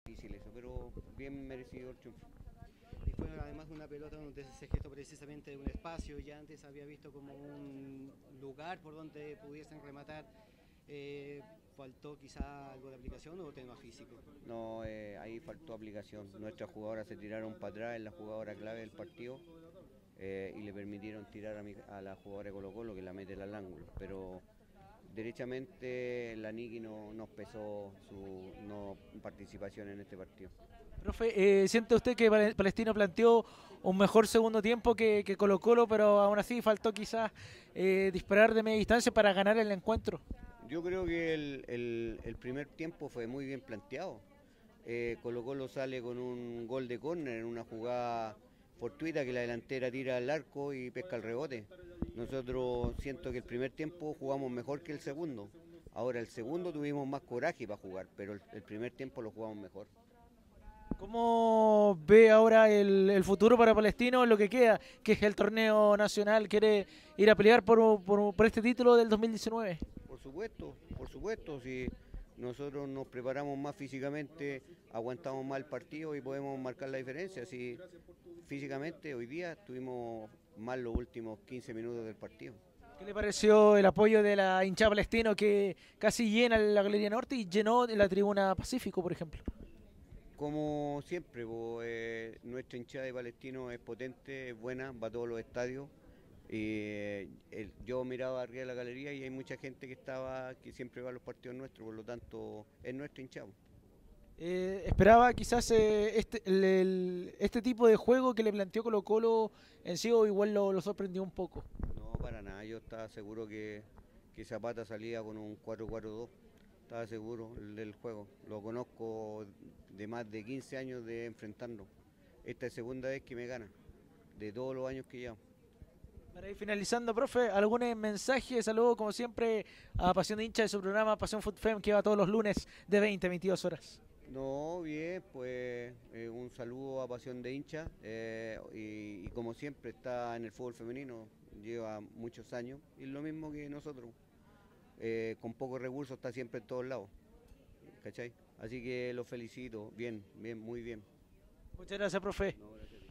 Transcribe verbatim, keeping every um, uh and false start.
Difícil eso, pero bien merecido el triunfo. Y fue además una pelota donde se gestó precisamente un espacio, ya antes había visto como un lugar por donde pudiesen rematar. Eh, ¿Faltó quizá algo de aplicación o tema físico? No, eh, ahí faltó aplicación. Nuestras jugadoras se tiraron para atrás en la jugadora clave del partido eh, y le permitieron tirar a, mi, a la jugadora de Colo Colo que la mete al ángulo. Pero derechamente la Niki no nos pesó su no participación en este partido. Profe, eh, ¿siente usted que Palestino planteó un mejor segundo tiempo que, que Colo Colo, pero aún así faltó quizás eh, disparar de media distancia para ganar el encuentro? Yo creo que el, el, el primer tiempo fue muy bien planteado. Eh, Colo Colo sale con un gol de córner en una jugada fortuita que la delantera tira al arco y pesca el rebote. Nosotros siento que el primer tiempo jugamos mejor que el segundo. Ahora el segundo tuvimos más coraje para jugar, pero el, el primer tiempo lo jugamos mejor. ¿Cómo ve ahora el, el futuro para Palestino en lo que queda, que es el torneo nacional? ¿Quiere ir a pelear por, por, por este título del dos mil diecinueve? Por supuesto, por supuesto, si nosotros nos preparamos más físicamente, aguantamos más el partido y podemos marcar la diferencia. Si físicamente hoy día tuvimos más los últimos quince minutos del partido. ¿Qué le pareció el apoyo de la hinchada Palestino que casi llena la Galería Norte y llenó la tribuna Pacífico, por ejemplo? Como siempre, pues, eh, nuestra hinchada de Palestino es potente, es buena, va a todos los estadios. Y eh, el, yo miraba arriba de la galería y hay mucha gente que estaba, que siempre va a los partidos nuestros, por lo tanto es nuestra hinchada. Eh, esperaba quizás eh, este, el, el, este tipo de juego que le planteó Colo Colo en sí o igual lo, lo sorprendió un poco. No, para nada, yo estaba seguro que, que Zapata salía con un cuatro cuatro dos, estaba seguro del juego. Lo conozco de más de quince años de enfrentarnos. Esta es la segunda vez que me gana, de todos los años que llevo. Para ir finalizando, profe, algún mensaje, saludo como siempre a Pasión de Hincha de su programa Pasión Foot Fem que va todos los lunes de veinte a veintidós horas. No, bien, pues eh, un saludo a Pasión de Hincha eh, y, y como siempre está en el fútbol femenino, lleva muchos años y es lo mismo que nosotros, eh, con pocos recursos está siempre en todos lados, ¿cachai? Así que los felicito, bien, bien, muy bien. Muchas gracias, profe. No, gracias.